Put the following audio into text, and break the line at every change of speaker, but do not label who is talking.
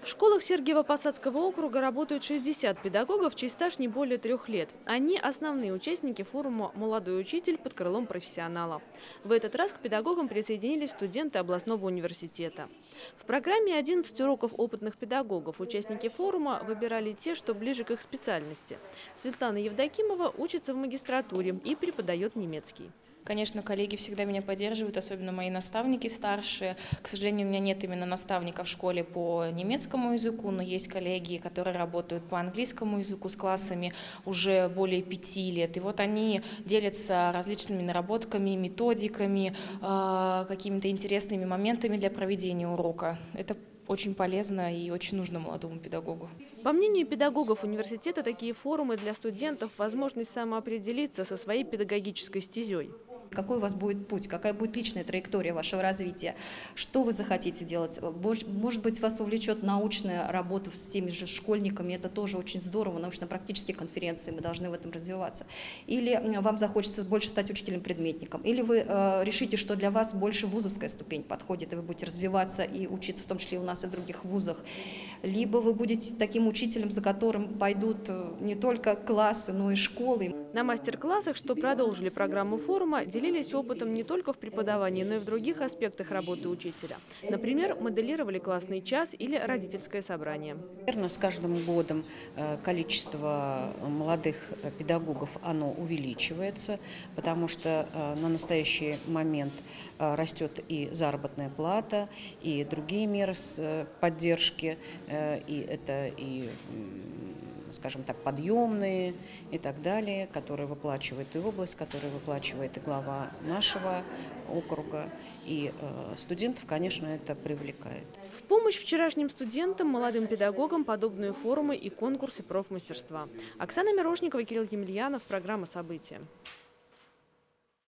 В школах Сергиево-Посадского округа работают 60 педагогов, чей стаж не более 3 лет. Они – основные участники форума «Молодой учитель» под крылом профессионала. В этот раз к педагогам присоединились студенты областного университета. В программе 11 уроков опытных педагогов. Участники форума выбирали те, что ближе к их специальности. Светлана Евдокимова учится в магистратуре и преподает немецкий.
Конечно, коллеги всегда меня поддерживают, особенно мои наставники старшие. К сожалению, у меня нет именно наставника в школе по немецкому языку, но есть коллеги, которые работают по английскому языку с классами уже более 5 лет. И вот они делятся различными наработками, методиками, какими-то интересными моментами для проведения урока. Это очень полезно и очень нужно молодому педагогу.
По мнению педагогов университета, такие форумы для студентов – возможность самоопределиться со своей педагогической стезей.
Какой у вас будет путь, какая будет личная траектория вашего развития, что вы захотите делать. Может быть, вас увлечет научная работа с теми же школьниками, это тоже очень здорово, научно-практические конференции, мы должны в этом развиваться. Или вам захочется больше стать учителем-предметником, или вы решите, что для вас больше вузовская ступень подходит, и вы будете развиваться и учиться, в том числе у нас и в других вузах. Либо вы будете таким учителем, за которым пойдут не только классы, но и школы.
На мастер-классах, что продолжили программу форума, делились опытом не только в преподавании, но и в других аспектах работы учителя. Например, моделировали классный час или родительское собрание.
Наверное, с каждым годом количество молодых педагогов оно увеличивается, потому что на настоящий момент растет и заработная плата, и другие меры поддержки, и это и, скажем так, подъемные и так далее, которые выплачивает и область, которые выплачивает и глава нашего округа. И студентов, конечно, это привлекает.
В помощь вчерашним студентам, молодым педагогам подобные форумы и конкурсы профмастерства. Оксана Мирошникова, Кирилл Емельянов, программа «События».